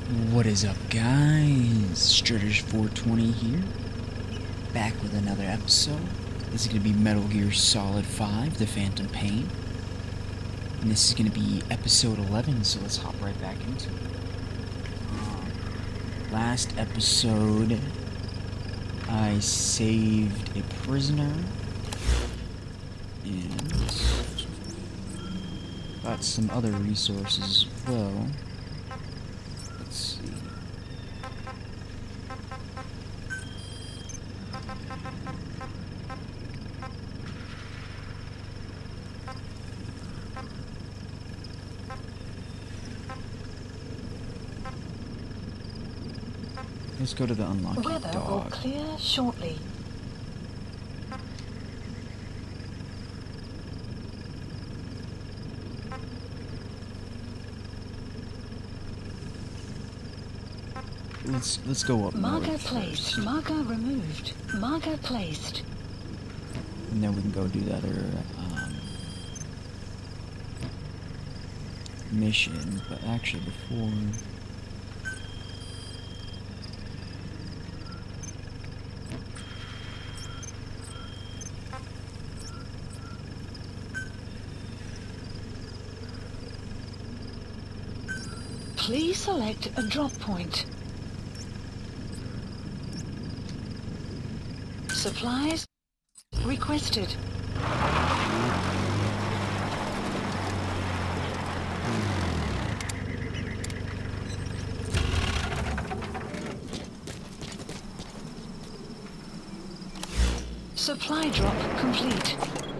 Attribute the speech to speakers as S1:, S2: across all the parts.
S1: What is up, guys? Stritters420 here, back with another episode. This is going to be Metal Gear Solid 5, The Phantom Pain. And this is going to be episode 11, so let's hop right back into it. Last episode, I saved a prisoner, and got some other resources as well. Let's see. Let's go to the unlucky
S2: Weather will
S1: dog.
S2: clear shortly.
S1: Let's go up
S2: Marker
S1: north
S2: placed.
S1: first.
S2: Marker removed. Marker placed.
S1: And then we can go do the other mission. But actually, before
S2: Please select a drop point. Supplies requested. Supply drop complete.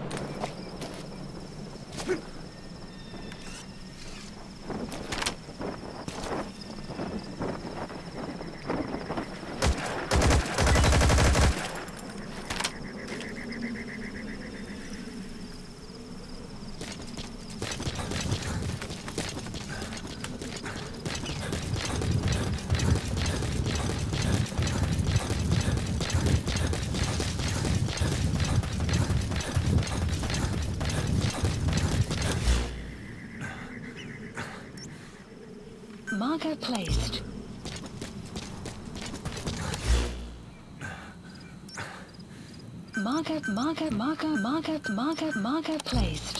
S2: Marker placed. Marker placed.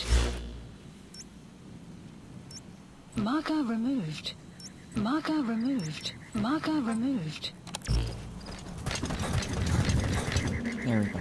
S2: Marker removed. Marker removed. Marker removed.
S1: there we go.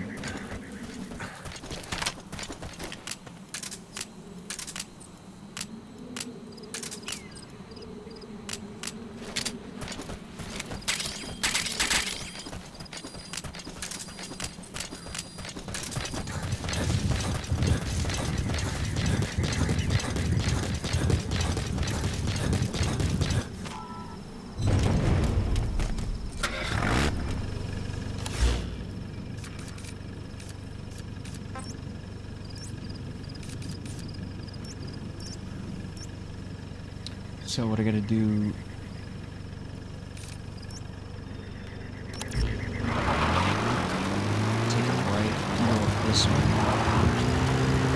S1: So what I gotta do? Take a right north this way.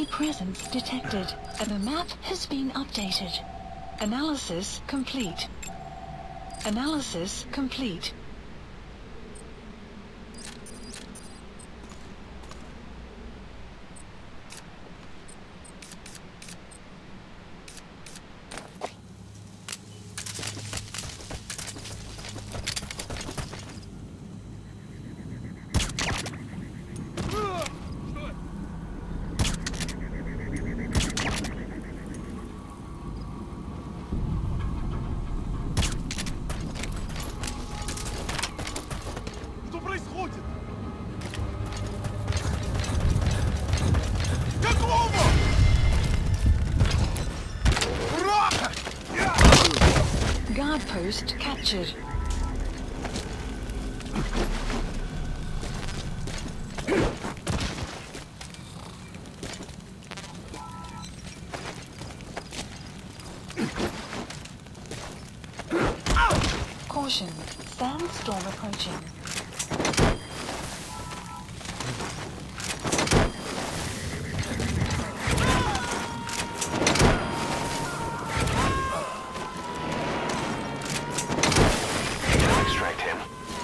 S2: Enemy presence detected, and the map has been updated. Analysis complete. Analysis complete.
S3: Что происходит? Какого? Ура!
S2: Guard post captured. Caution, sandstorm approaching.
S4: Extract him.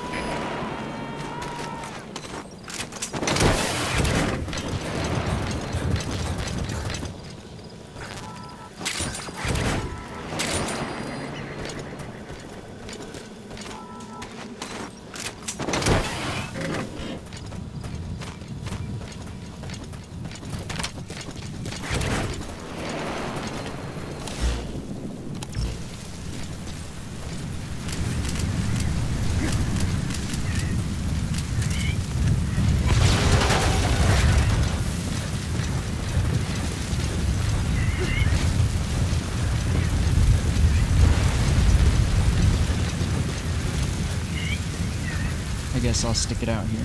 S1: I guess I'll stick it out here.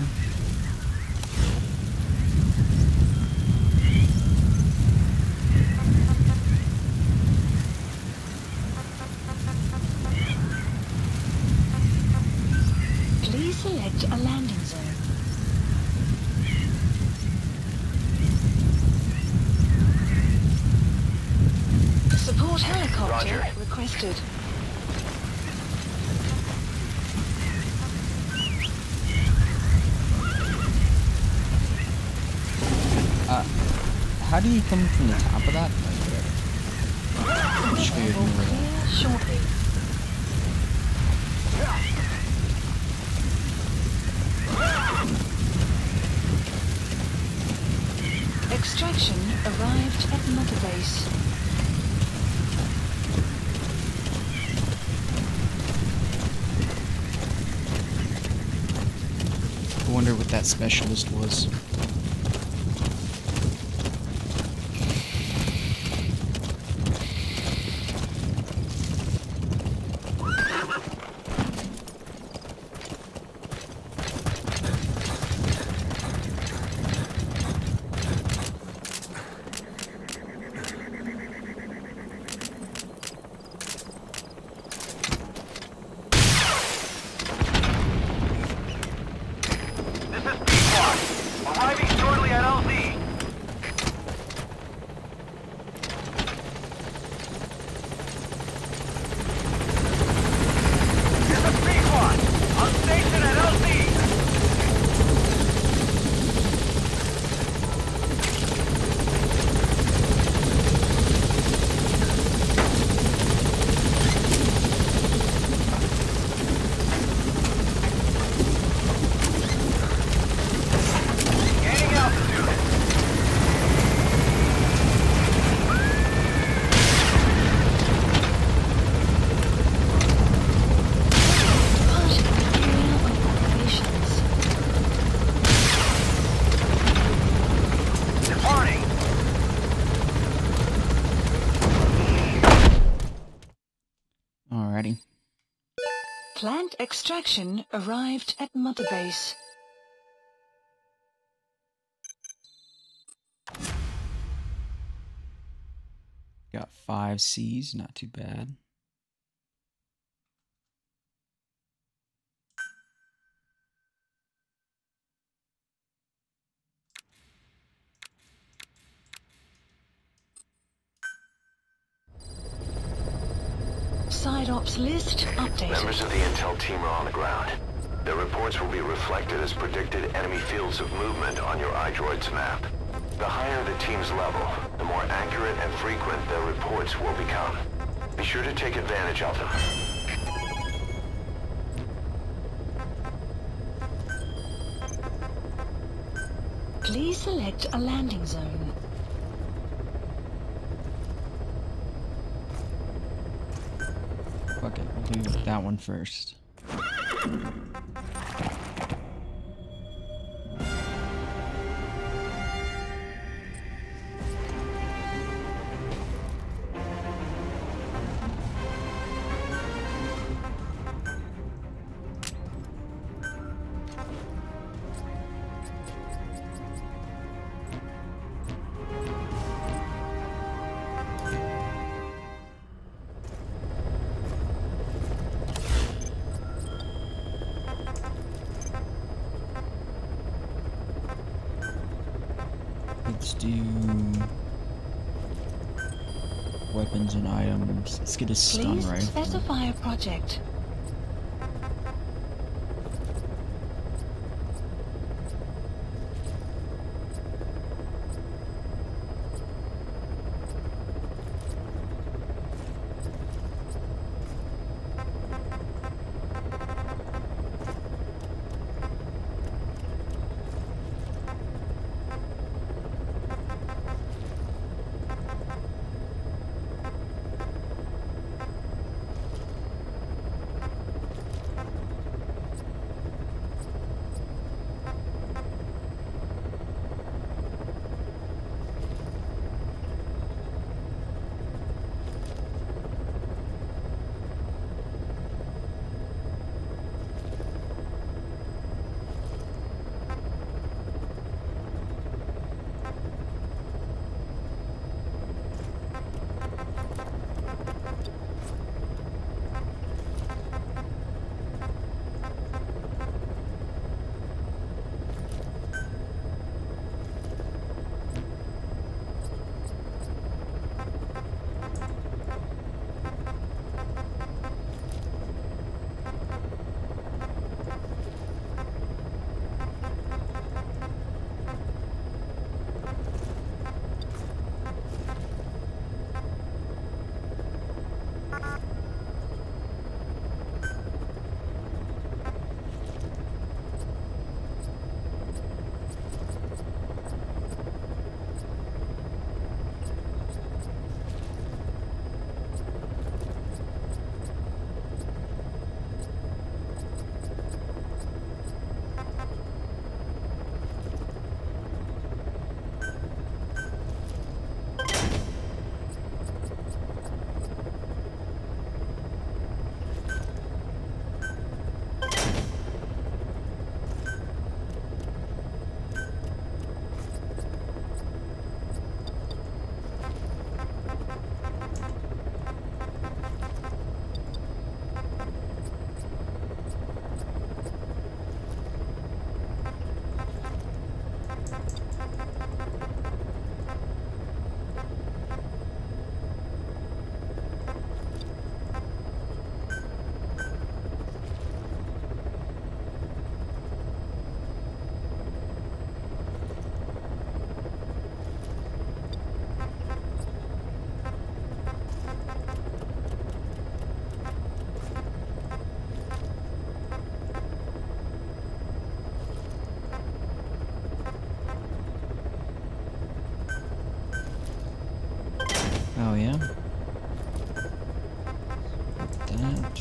S2: Please select a landing zone. Support helicopter
S4: Roger.
S2: requested.
S1: How do you come from the top of that? Like, whatever. I'm just gonna
S2: Will
S1: ignore that.
S2: clear shortly. Extraction arrived at Mother Base.
S1: I wonder what that specialist was.
S4: This is P1. Arriving shortly at LZ. This is P1. On station at LZ. Gaining altitude.
S2: Partial clear of operations.
S4: Departing.
S1: Alrighty.
S2: Plant extraction arrived at Mother Base.
S1: Got 5 C's, not too bad.
S2: Side ops list updated.
S4: Members of the intel team are on the ground. Their reports will be reflected as predicted enemy fields of movement on your iDroid's map. The higher the team's level, the more accurate and frequent their reports will become. Be sure to take advantage of them.
S2: Please select a landing zone.
S1: Okay, we'll do that one first. Let's do weapons and items. Let's get a stun
S2: Please
S1: rifle.
S2: specify a project. Oh yeah. Put that.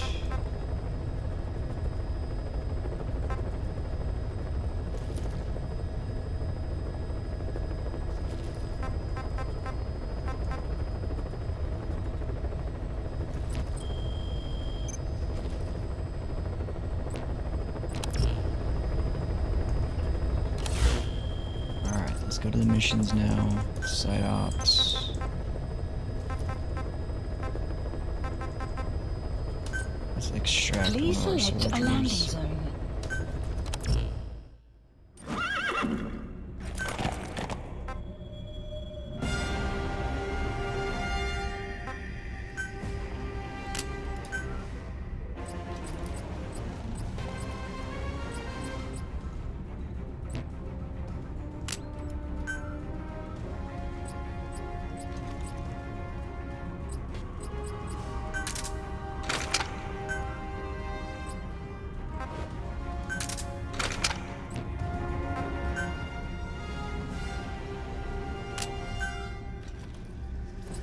S2: Alright, let's go to the missions now. Site ops. Let's extract Please
S1: one of our
S2: select a landing
S1: soldiers.
S2: zone.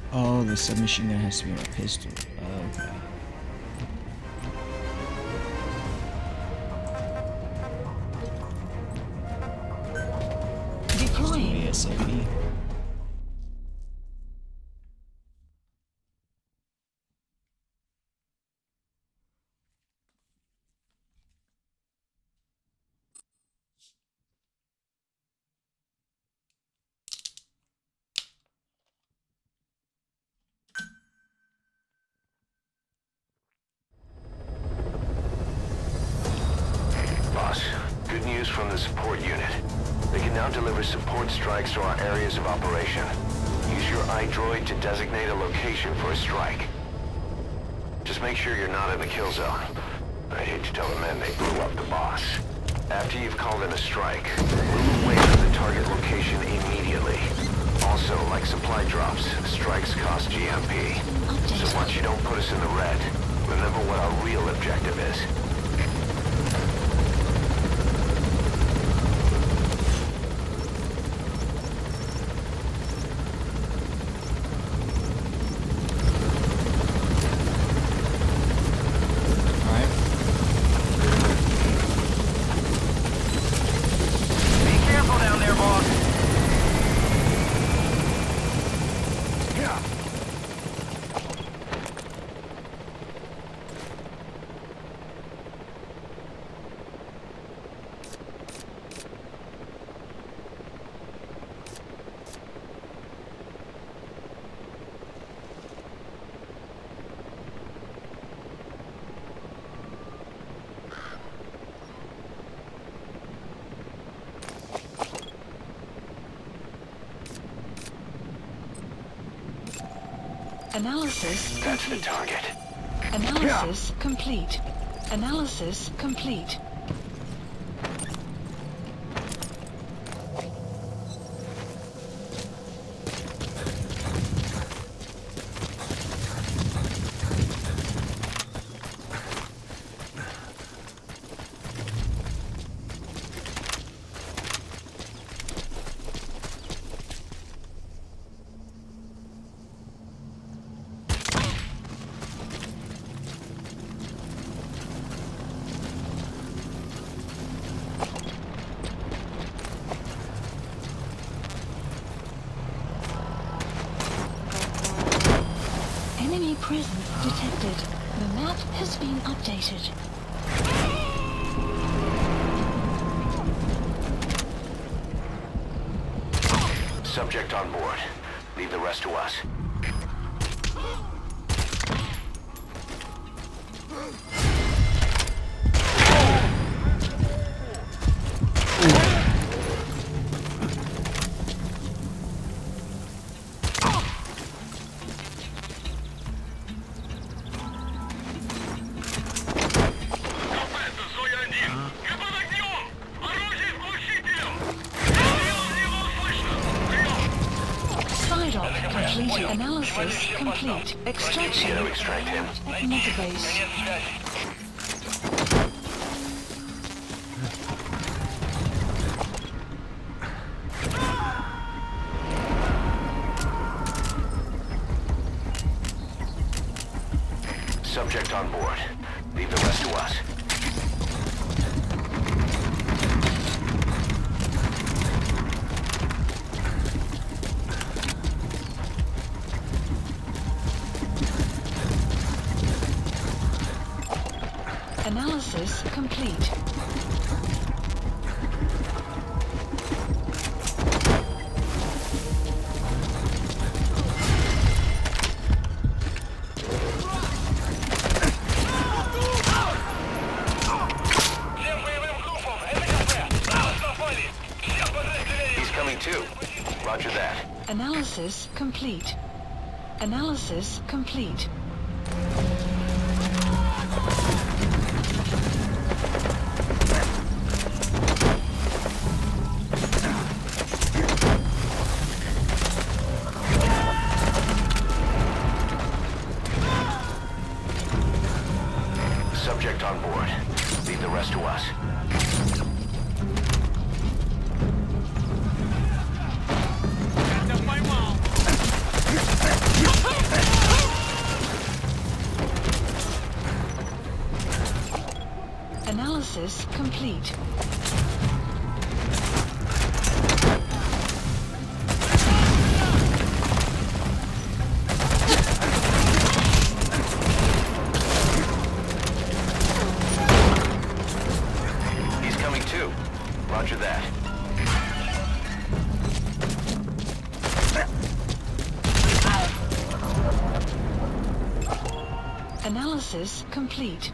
S1: Oh, the submachine gun has to be on a pistol. Okay.
S2: Deploying.
S1: ASAP.
S4: Boss, good news from the support unit. They can now deliver support strikes to our areas of operation. Use your iDroid to designate a location for a strike. Just make sure you're not in the kill zone. I'd hate to tell the men they blew up the boss. After you've called in a strike, move away from the target location immediately. Also, like supply drops, strikes cost GMP. So once you don't put us in the red, remember what our real objective is.
S2: Analysis
S4: That's the
S2: complete.
S4: target.
S2: Analysis complete. Analysis complete. Enemy presence detected. The map has been updated.
S4: Subject on board. Leave the rest to us.
S2: Complete. Analysis complete. Extraction.
S4: You gotta extract him.
S2: Another base.
S4: Subject on board. Leave the rest to us.
S2: Analysis complete.
S4: He's coming too. Roger that.
S2: Analysis complete. Analysis complete.
S4: Subject on board. Leave the rest to us.
S3: Я тебя поймал!
S2: Analysis complete.
S4: He's coming too. Roger that.
S2: Analysis complete.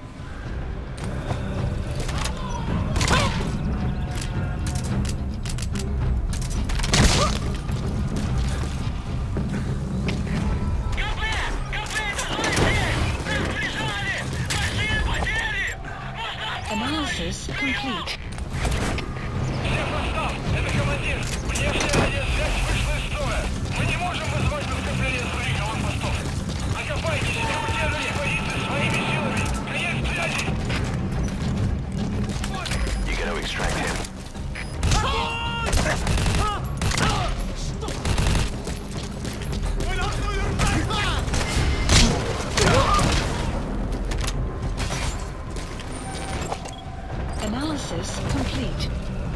S2: Analysis complete.
S5: Это командир. Внешняя радиосвязь вышла из строя. Мы не можем вызвать подкрепление своих аванпостов. Окопайтесь и удержите позиции своими силами. Конец связи.
S4: You gotta extract him.
S3: Мы должны вернуться!
S2: Analysis complete.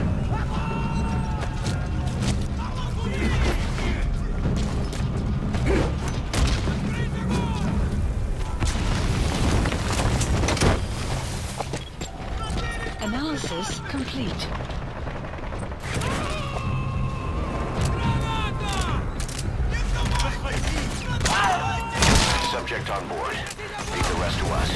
S2: Analysis complete.
S4: Subject on board. Leave the rest to us.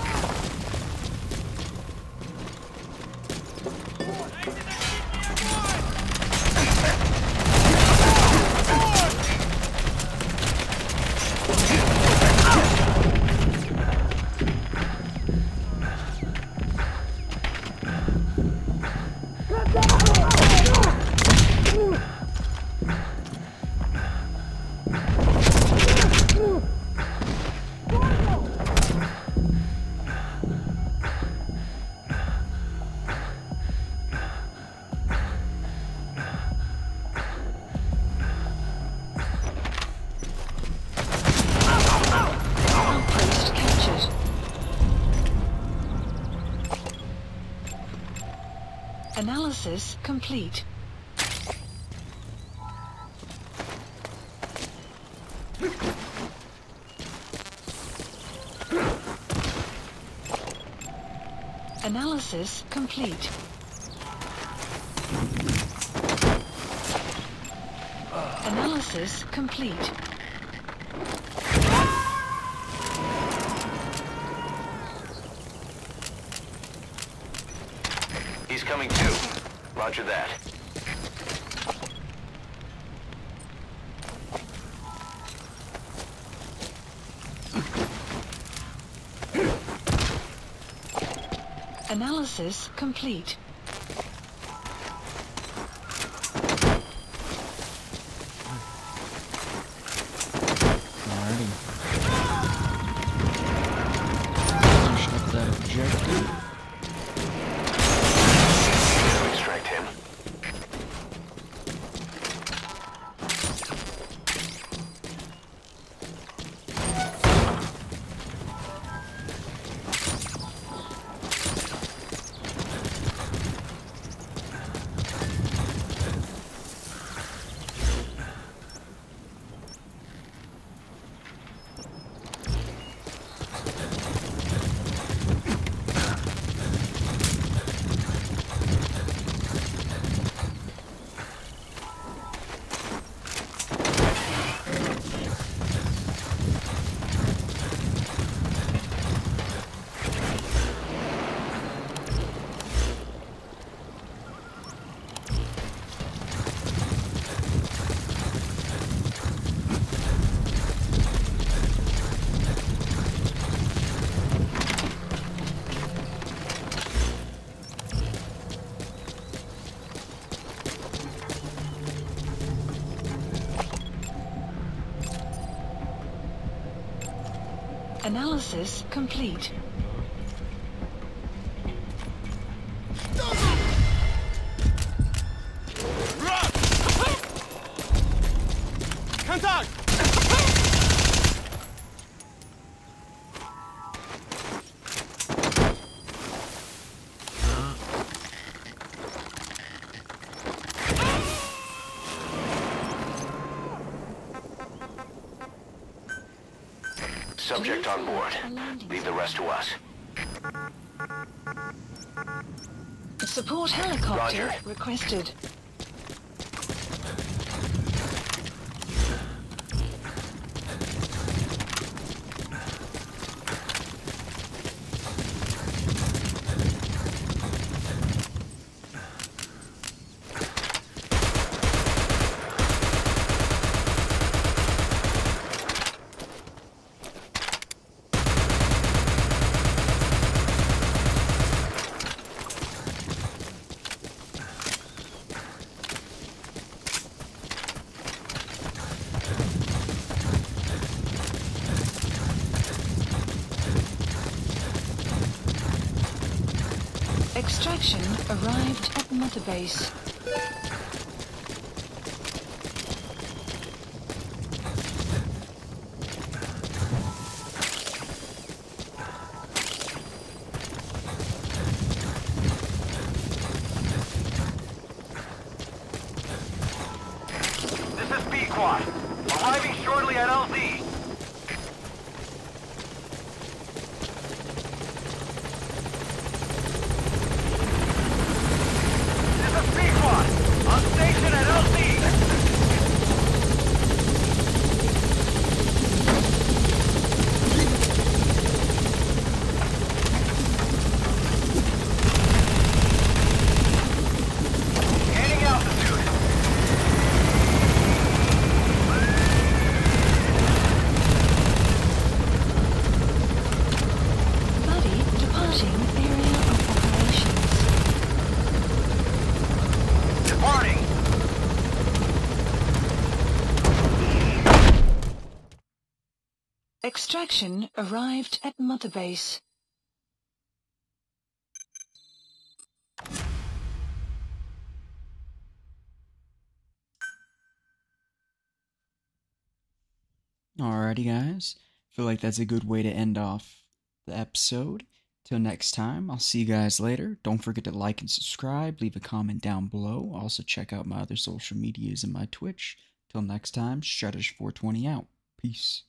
S2: Outpost captured. Analysis complete. Analysis complete. Analysis complete.
S4: He's coming too. Roger that.
S2: Analysis complete.
S1: Alrighty. Finish up that objective.
S4: Gotta extract him.
S2: Analysis complete.
S3: Kontakt!
S4: subject on board. Leave the rest to us.
S2: A support helicopter
S4: Roger.
S2: requested. Extraction arrived at Mother Base.
S5: This is Pequod. Arriving shortly at LZ. This is Pequod. On station at LZ. Gaining altitude.
S2: Buddy departing area of operations.
S5: Departing.
S2: Extraction arrived at Mother Base.
S1: Alrighty, guys. Feel like that's a good way to end off the episode. Till next time, I'll see you guys later. Don't forget to like and subscribe. Leave a comment down below. Also, check out my other social medias and my Twitch. Till next time, Strategy420 out. Peace.